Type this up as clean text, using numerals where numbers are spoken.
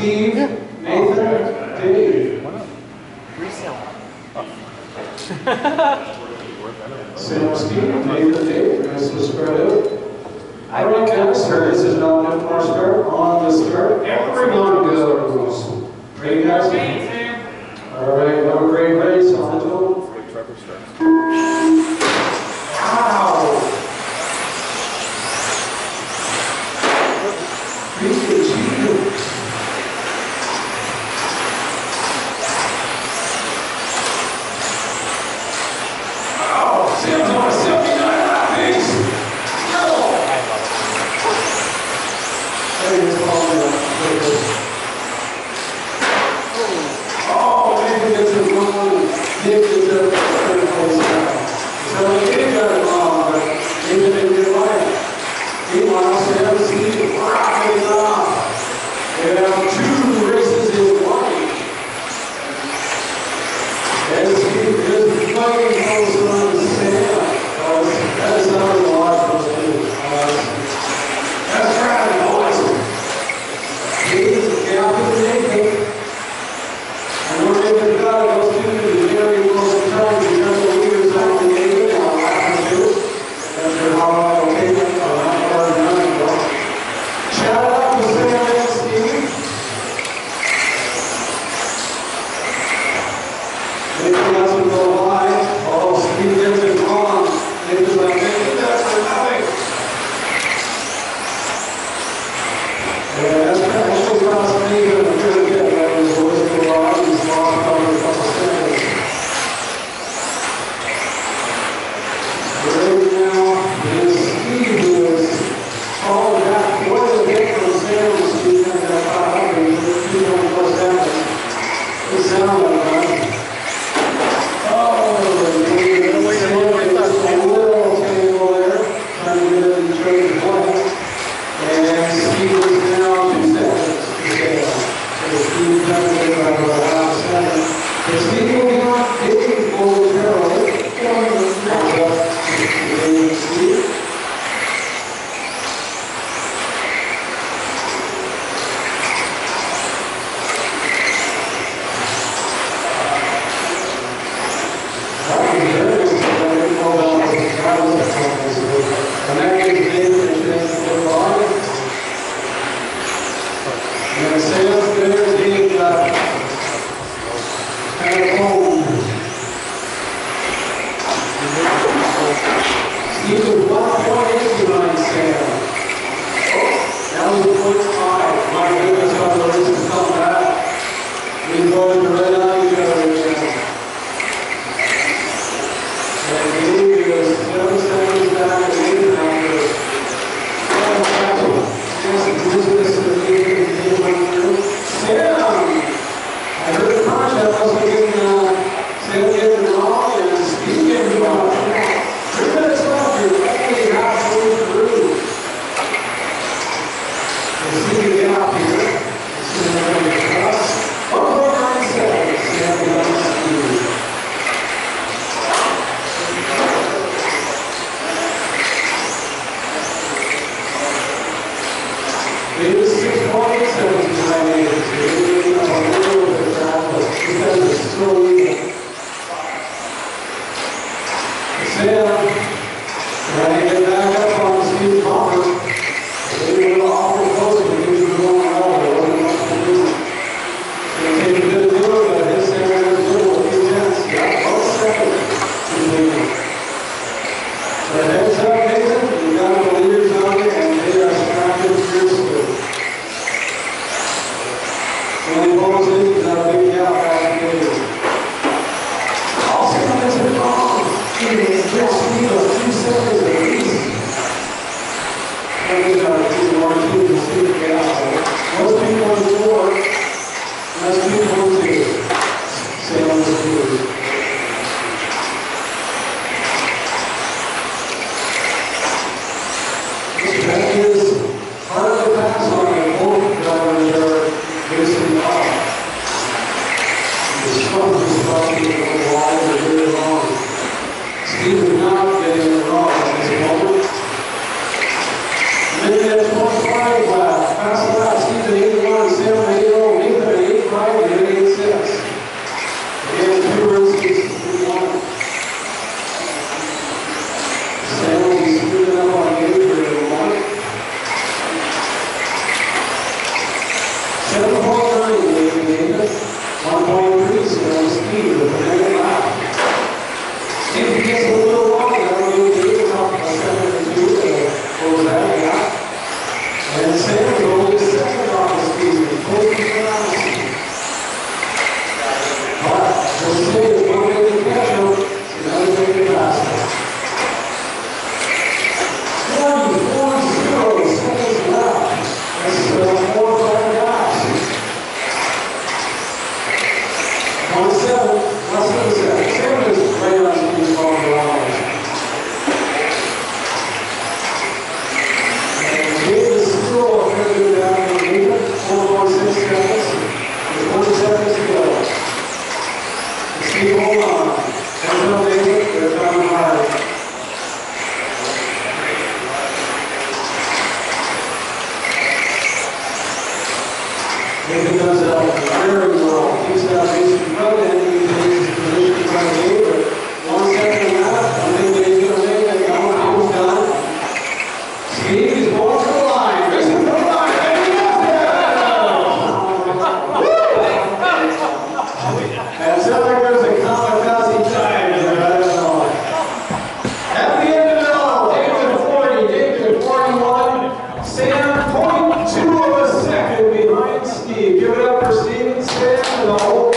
Steve, Nathan, Dave. Sam, Steve, Nathan, Dave. Nice to spread out. All right, guys, so this is now an more start. On the start, everyone goes. Ready, guys? All right, have a great race on the total. Wow! Wow! Sam's on a 79 lap pace. No! Oh, maybe it's a wrong. Maybe it's a third place now. So he did got it wrong, but maybe they did right. Meanwhile, Sam and Steve rocking it off. They have 2 races in 1. And Steve is fighting close on the Sedan. That is not a lot for Steve. That's right, boys. He's captain Nathan. And we're making God those 2 very close times because the leaders on the Nathan on lap 2. That's how I'll take it. Shout out to Sam and Steve. Nathan has to go high. Oh, Steve gets it wrong. Nathan's like, Nathan, that's for nothing. Yeah, that's actually cost Nathan a good bit. That was always the law. He's lost probably a couple seconds. Right now is Steve who is falling back quite a bit from Sam and Steve at that 500. He's on plus seconds. Good sound like that. Oh, Sam is a little tangle there. Trying to get it in straight place. And Steve is now 2 seconds to stay on. So Steve trying to get about a half second. But Steve will be on big momentarily. Steve. 7.9 David, 1.3 still speed with the minute lap. If he gets a little longer, David up a second or two to close that gap. And Sedan is only second off the speed, close to the last. But the Sedan is one way to catch him, another way to pass him. 40 seconds left. This is 4 or 5 laps. 27, less than a second. Sedan is right on speed for the hours. And David is still a fair bit down on the leader. 4.6 seconds. There's 40 seconds to go. Let's keep hold on. There's no David. They're coming hard. David does that very well. Keeps that basic run and he takes his position by David. 1 second left. I think David's going to make it. Almost done. Steve is going to the line. Racing to the line. And he does it! And it sounds like there's a kamikaze time there. I don't know. At the end of it all, David at 40, David at 41. Sam, 0.2 of a second behind Steve. Give it up for Steve and Sam and the whole